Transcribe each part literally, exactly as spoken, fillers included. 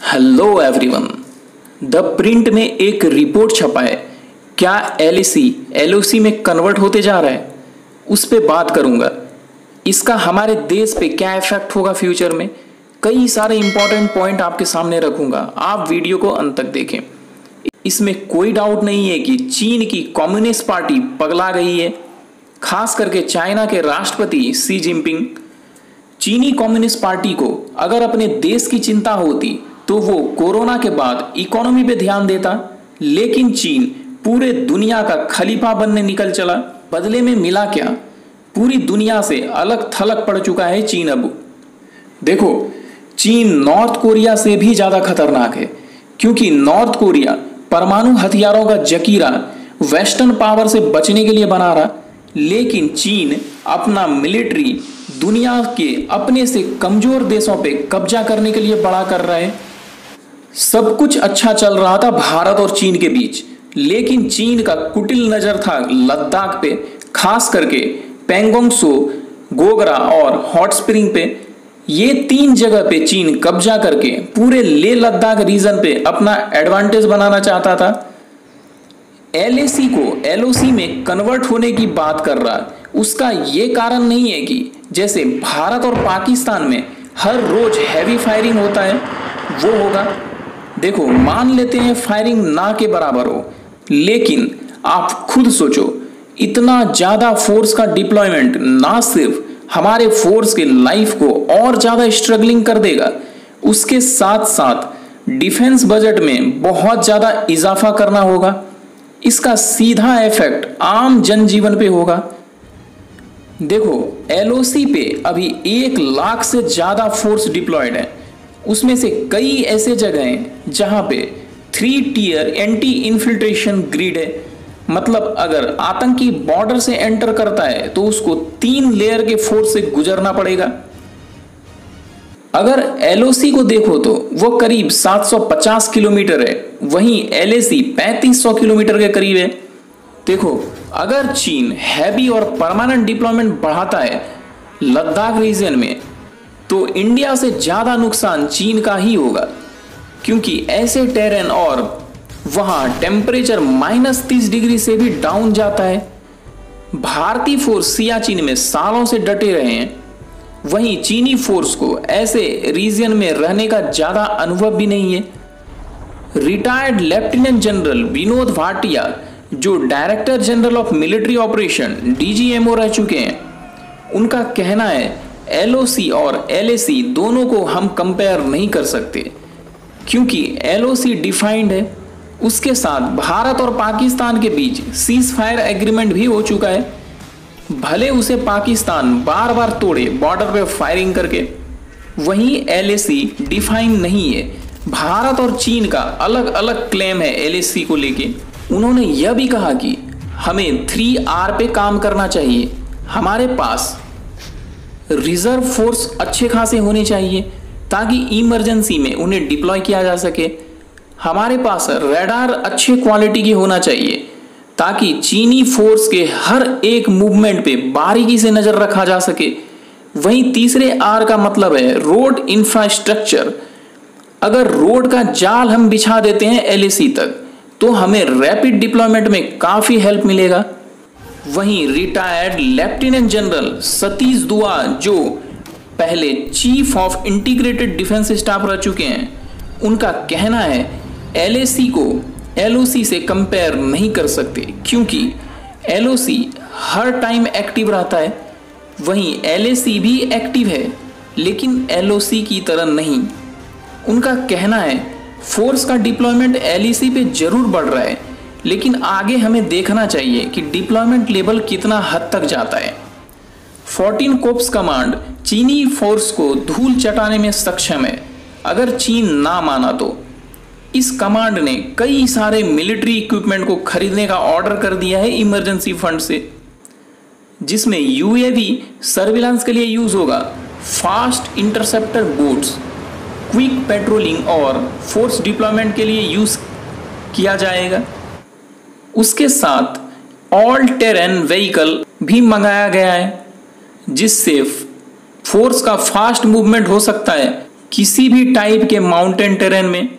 Hello everyone. The print में एक report छपा है, क्या एलएसी एलओसी में कन्वर्ट होते जा रहा है, उस पे बात करूंगा। इसका हमारे देश पे क्या इफेक्ट होगा फ्यूचर में, कई सारे इंपॉर्टेंट पॉइंट आपके सामने रखूंगा। आप वीडियो को अंत तक देखें। इसमें कोई डाउट नहीं है कि चीन की कम्युनिस्ट पार्टी पगला गई है, खास करके चाइना के राष्ट्रपति शी जिनपिंग। चीनी कम्युनिस्ट पार्टी को अगर अपने देश की चिंता होती तो वो कोरोना के बाद इकोनॉमी पे ध्यान देता, लेकिन चीन पूरे दुनिया का खलीफा बनने निकल चला। बदले में मिला क्या? पूरी दुनिया से अलग थलग पड़ चुका है चीन। अब देखो, चीन नॉर्थ कोरिया से भी ज्यादा खतरनाक है, क्योंकि नॉर्थ कोरिया परमाणु हथियारों का जकीरा वेस्टर्न पावर से बचने के लिए बना रहा, लेकिन चीन अपना मिलिट्री दुनिया के अपने से कमजोर देशों पे कब्जा करने के लिए बड़ा कर रहा है। सब कुछ अच्छा चल रहा था भारत और चीन के बीच, लेकिन चीन का कुटिल नजर था लद्दाख पे, खास करके पैंगोंग त्सो, गोगरा और हॉट स्प्रिंग पे। ये तीन जगह पे चीन कब्जा करके पूरे लेह लद्दाख रीजन पे अपना एडवांटेज बनाना चाहता था। एलएसी को एलओसी में कन्वर्ट होने की बात कर रहा, उसका ये कारण नहीं है कि जैसे भारत और पाकिस्तान में हर रोज हैवी फायरिंग होता है वो होगा। देखो, मान लेते हैं फायरिंग ना के बराबर हो, लेकिन आप खुद सोचो, इतना ज्यादा फोर्स का डिप्लॉयमेंट ना सिर्फ हमारे फोर्स के लाइफ को और ज्यादा स्ट्रगलिंग कर देगा, उसके साथ साथ डिफेंस बजट में बहुत ज्यादा इजाफा करना होगा। इसका सीधा इफेक्ट आम जनजीवन पे होगा। देखो, एलओसी पे अभी एक लाख से ज्यादा फोर्स डिप्लॉयड है, उसमें से कई ऐसे जगह हैं जहां पे three tier anti infiltration grid है। मतलब अगर आतंकी बॉर्डर से एंटर करता है तो उसको तीन लेयर के फोर्स से गुजरना पड़ेगा। अगर एलओसी को देखो तो वो करीब सात सौ पचास किलोमीटर है, वहीं एलएसी पैंतीस सौ किलोमीटर के करीब है। देखो, अगर चीन हैवी और परमानेंट डिप्लॉयमेंट बढ़ाता है लद्दाख रीजन में, तो इंडिया से ज्यादा नुकसान चीन का ही होगा, क्योंकि ऐसे टेरेन और वहां टेम्परेचर माइनस तीस डिग्री से भी डाउन जाता है। भारतीय फोर्स सियाचिन में सालों से डटे रहे हैं, वहीं चीनी फोर्स को ऐसे रीजन में रहने का ज्यादा अनुभव भी नहीं है। Retired lieutenant general Vinod Bhatia, जो director general of military operation DGMO रह चुके हैं, उनका कहना है एलओसी और एलएसी दोनों को हम कंपेयर नहीं कर सकते, क्योंकि एलओसी डिफाइंड है, उसके साथ भारत और पाकिस्तान के बीच सीज फायर एग्रीमेंट भी हो चुका है। भले उसे पाकिस्तान बार बार तोड़े बॉर्डर पे फायरिंग करके, वहीं एलएसी डिफाइन नहीं है। भारत और चीन का अलग अलग क्लेम है एलएसी को लेके। उन्होंने यह भी कहा कि हमें थ्री आर पे काम करना चाहिए, हमारे पास रिजर्व फोर्स अच्छे खासे होने चाहिए ताकि इमरजेंसी में उन्हें डिप्लॉय किया जा सके। हमारे पास रडार अच्छे क्वालिटी की होना चाहिए ताकि चीनी फोर्स के हर एक मूवमेंट पे बारीकी से नजर रखा जा सके। वहीं तीसरे आर का मतलब है रोड इंफ्रास्ट्रक्चर। अगर रोड का जाल हम बिछा देते हैं एलएसी तक, तो हमें रैपिड डिप्लॉयमेंट में काफी हेल्प मिलेगा। वहीं retired lieutenant general Satish Dua, जो पहले chief of integrated defence staff रह चुके हैं, उनका कहना है एलएसी को एलओसी से कंपेयर नहीं कर सकते, क्योंकि एलओसी हर टाइम एक्टिव रहता है, वहीं एलएसी भी एक्टिव है, लेकिन एलओसी की तरह नहीं। उनका कहना है फोर्स का डिप्लॉयमेंट एलएसी पे जरूर बढ़ रहा है, लेकिन आगे हमें देखना चाहिए कि डिप्लॉयमेंट लेवल कितना हद तक जाता है। फोर्टीन कोप्स कमांड चीनी फोर्स को धूल चटाने में सक्षम है। अगर चीन ना माना तो इस कमांड ने कई सारे मिलिट्री इक्विपमेंट को खरीदने का ऑर्डर कर दिया है इमरजेंसी फंड से, जिसमें यूएवी सर्विलांस के लिए यूज होगा, fast interceptor boats, quick patrolling और फोर्स डिप्लॉयमेंट के लिए यूज किया जाएगा। उसके साथ ऑल टेरेन व्हीकल भी मंगाया गया है, जिससे फोर्स का फास्ट मूवमेंट हो सकता है किसी भी टाइप के माउंटेन टेरेन में।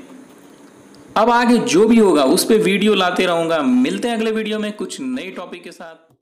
अब आगे जो भी होगा उस पर वीडियो लाते रहूंगा। मिलते हैं अगले वीडियो में कुछ नए टॉपिक के साथ।